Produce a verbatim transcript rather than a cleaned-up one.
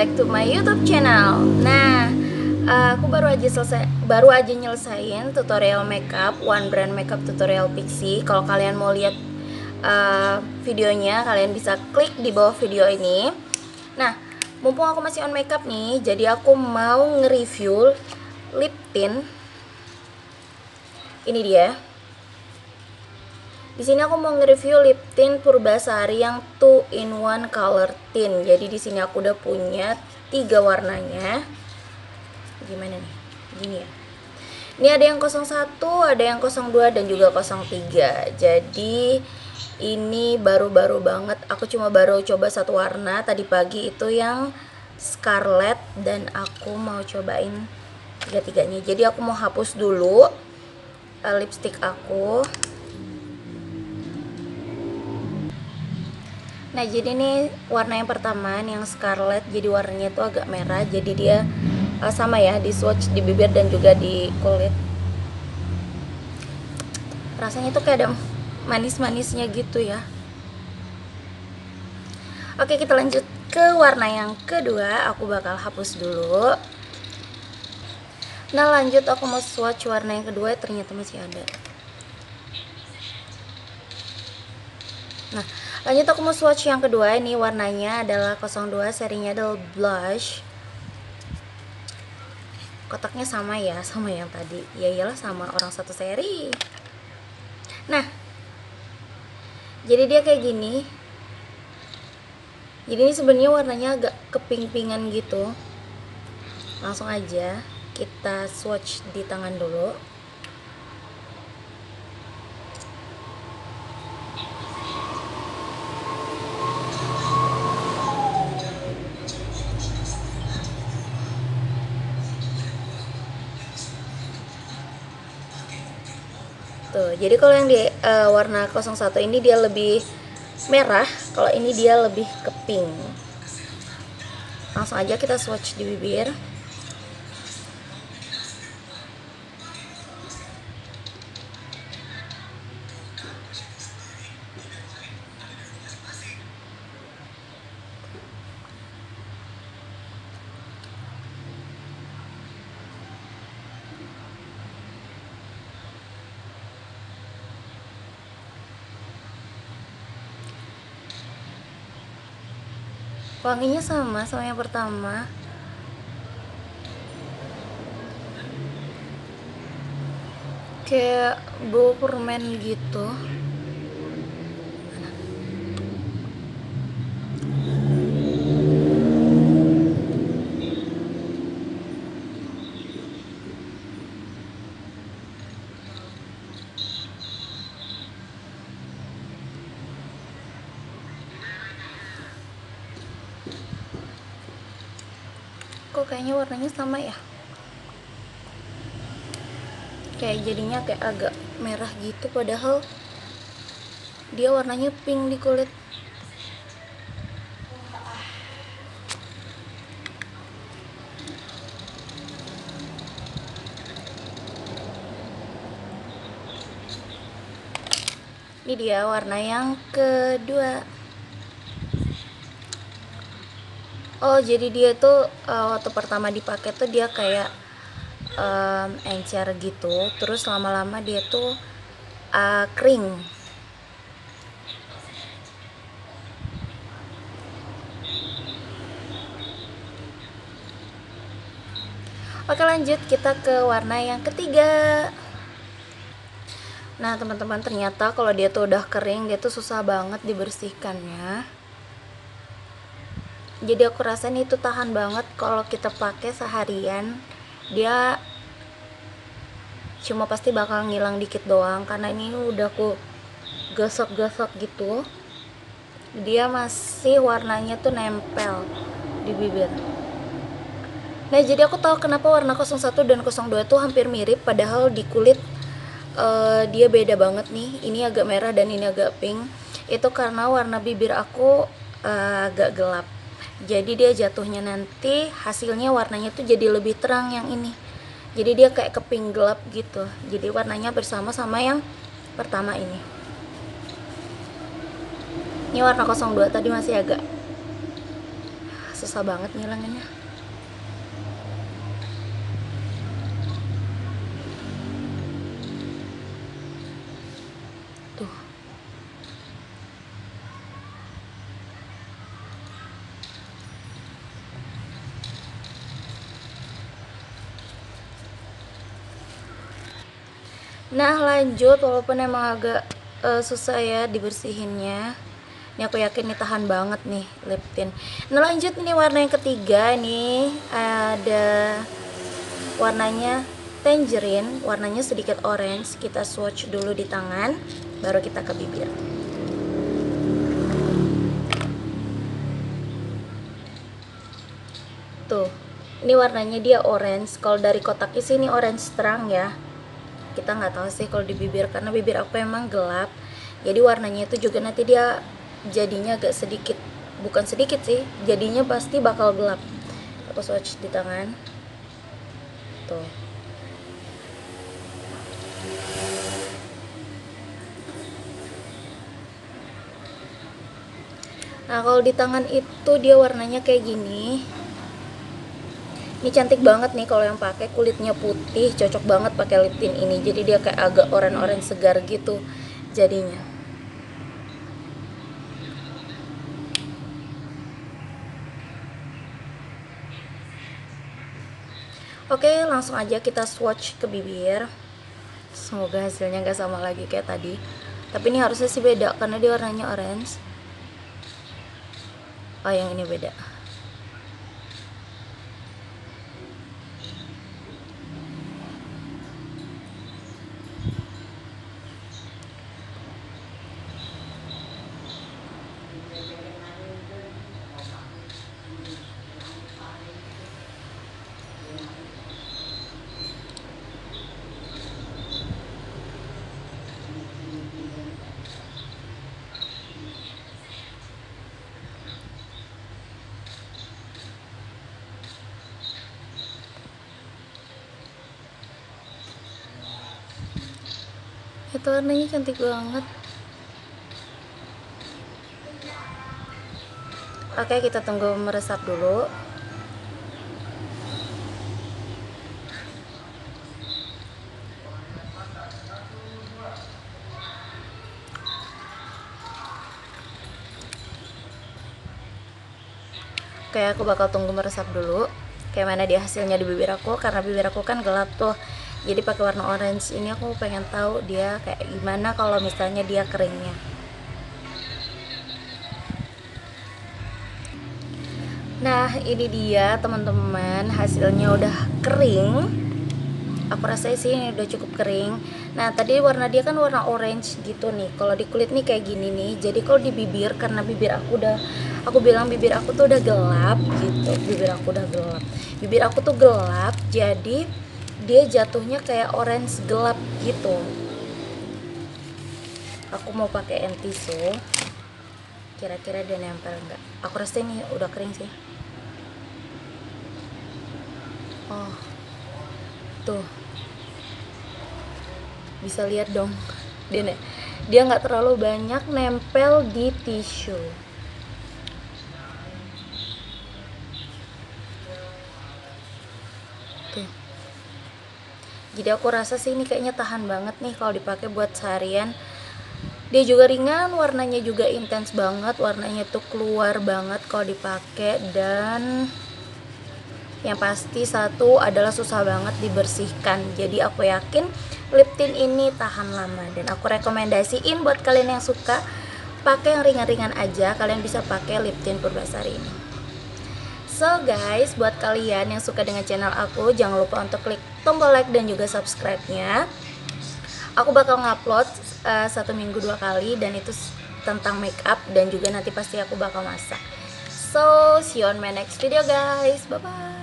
back to my YouTube channel. Nah, uh, aku baru aja selesai, baru aja nyelesain tutorial makeup One Brand Makeup Tutorial Pixi. Kalau kalian mau lihat uh, videonya, kalian bisa klik di bawah video ini. Nah, mumpung aku masih on makeup nih, jadi aku mau nge-review lip tint. Ini dia. Di sini aku mau nge-review lip tint Purbasari yang two in one color tint. Jadi di sini aku udah punya tiga warnanya. Gimana nih? Gini ya. Ini ada yang nol satu, ada yang nol dua dan juga nol tiga. Jadi ini baru-baru banget. Aku cuma baru coba satu warna tadi pagi, itu yang Scarlet, dan aku mau cobain tiga-tiganya. Jadi aku mau hapus dulu uh, lipstick aku. Nah, jadi nih warna yang pertama nih, yang Scarlet, jadi warnanya tuh agak merah, jadi dia uh, sama ya di swatch di bibir dan juga di kulit. Rasanya tuh kayak ada manis-manisnya gitu ya. Oke, kita lanjut ke warna yang kedua. Aku bakal hapus dulu. Nah, lanjut aku mau swatch warna yang kedua, ternyata masih ada. Nah, lanjut aku mau swatch yang kedua. Ini warnanya adalah nol dua, serinya adalah blush. Kotaknya sama ya, sama yang tadi. Ya iyalah, sama, orang satu seri. Nah, jadi dia kayak gini. Jadi ini sebenarnya warnanya agak keping-pingan gitu. Langsung aja kita swatch di tangan dulu. Tuh, jadi kalau yang di uh, warna nol satu ini dia lebih merah, kalau ini dia lebih ke pink. Langsung aja kita swatch di bibir. Wanginya sama sama yang pertama. Kayak bau permen gitu. Kok kayaknya warnanya sama ya? Kayak jadinya kayak agak merah gitu, padahal dia warnanya pink di kulit. Ini dia warna yang kedua. Oh, jadi dia tuh uh, waktu pertama dipakai tuh dia kayak um, encer gitu, terus lama-lama dia tuh uh, kering. Oke, lanjut kita ke warna yang ketiga. Nah, teman-teman, ternyata kalau dia tuh udah kering, dia tuh susah banget dibersihkannya. Jadi aku rasain itu tahan banget kalau kita pakai seharian. Dia cuma pasti bakal ngilang dikit doang, karena ini udah aku gosok-gosok gitu. Dia masih warnanya tuh nempel di bibir. Nah, jadi aku tahu kenapa warna nol satu dan nol dua tuh hampir mirip, padahal di kulit uh, dia beda banget nih. Ini agak merah dan ini agak pink. Itu karena warna bibir aku uh, agak gelap. Jadi dia jatuhnya nanti hasilnya warnanya tuh jadi lebih terang yang ini. Jadi dia kayak keping gelap gitu. Jadi warnanya bersama sama yang pertama ini. Ini warna nol dua tadi masih agak susah banget ngilanginnya. Tuh. Nah lanjut, walaupun emang agak uh, susah ya dibersihinnya, ini aku yakin nih tahan banget nih lip tint. Nah lanjut, ini warna yang ketiga, nih ada warnanya tangerine, warnanya sedikit orange. Kita swatch dulu di tangan, baru kita ke bibir. Tuh, ini warnanya dia orange. Kalau dari kotaknya sih ini orange terang ya. Kita nggak tahu sih kalau di bibir, karena bibir aku emang gelap, jadi warnanya itu juga nanti dia jadinya agak sedikit, bukan sedikit sih, jadinya pasti bakal gelap. Aku swatch di tangan tuh. Nah kalau di tangan itu dia warnanya kayak gini. Ini cantik banget nih kalau yang pakai kulitnya putih, cocok banget pakai lip tint ini. Jadi dia kayak agak oranye-oranye segar gitu jadinya. Oke, langsung aja kita swatch ke bibir. Semoga hasilnya nggak sama lagi kayak tadi. Tapi ini harusnya sih beda karena dia warnanya orange. Oh, yang ini beda. Itu warnanya cantik banget. Oke, kita tunggu meresap dulu. Oke, aku bakal tunggu meresap dulu. Kayak mana dia hasilnya di bibir aku, karena bibir aku kan gelap tuh. Jadi pakai warna orange ini aku pengen tahu dia kayak gimana kalau misalnya dia keringnya. Nah, ini dia teman-teman, hasilnya udah kering. Aku rasa sih ini udah cukup kering. Nah, tadi warna dia kan warna orange gitu nih. Kalau di kulit nih kayak gini nih. Jadi kalau di bibir, karena bibir aku udah, aku bilang bibir aku tuh udah gelap gitu. Bibir aku udah gelap. Bibir aku tuh gelap, jadi dia jatuhnya kayak orange gelap gitu. Aku mau pakai anti-so. Kira-kira dia nempel nggak? Aku rasa ini udah kering sih. Oh, tuh. Bisa lihat dong, dia dia nggak terlalu banyak nempel di tisu. Tuh. Jadi aku rasa sih ini kayaknya tahan banget nih kalau dipakai buat seharian. Dia juga ringan, warnanya juga intens banget, warnanya tuh keluar banget kalau dipakai. Dan yang pasti satu adalah susah banget dibersihkan. Jadi aku yakin lip tint ini tahan lama, dan aku rekomendasiin buat kalian yang suka pakai yang ringan-ringan aja, kalian bisa pakai lip tint Purbasari ini. So guys, buat kalian yang suka dengan channel aku, jangan lupa untuk klik tombol like dan juga subscribe-nya. Aku bakal ngupload uh, satu minggu dua kali, dan itu tentang makeup, dan juga nanti pasti aku bakal masak. So, see you on my next video guys. Bye-bye.